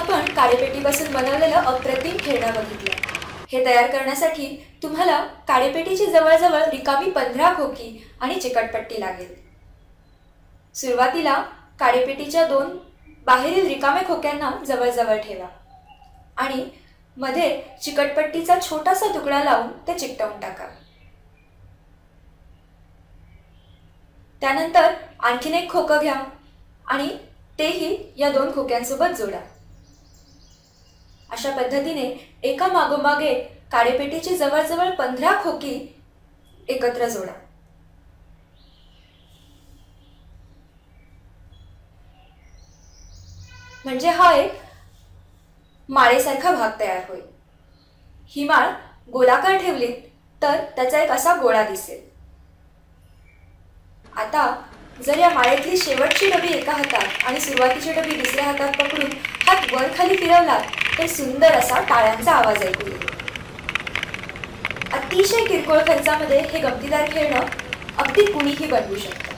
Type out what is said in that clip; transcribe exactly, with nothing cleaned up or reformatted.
आपण काळेपेटीपासून बनवलेलं अप्रतिम खेळणं बघितलं। हे तयार करण्यासाठी तुम्हाला काळेपेटीची जवळजवळ रिकामी पंधरा खोकी आणि चिकटपट्टी लागेल। सुरुवातीला काळेपेटीच्या दोन बाहेरील रिकाम्या खोक्यांना जवळ-जवळ ठेवा आणि मध्ये चिकटपट्टीचा छोटासा तुकडा लावून ते चिकटवून टाका। त्यानंतर आणखीन एक खोकं घ्या आणि तेही या दोन खोक्यांसोबत जोडा। अशा पद्धतीने एका मागोमाग एक काळेपेटीची जवळजवळ पंधरा खोकी एकत्र जोडा। म्हणजे हा एक माळेसारखा भाग तयार होईल। ही माळ गोलाकार ठेवली तर त्याचा एक असा गोळा दिसेल। आता जर या माळेतली शेवटची डबी एका हातात आणि सुरुवातीची डबी दुसऱ्या हातात पकडून हात वर खाली फिरवला तर सुंदर असा टाळ्यांचा आवाज ऐकू येईल। अतिशय किरकोळ खर्चामध्ये हे गमतीदार खेळणं अगदी कुणीही बनवू शकतं।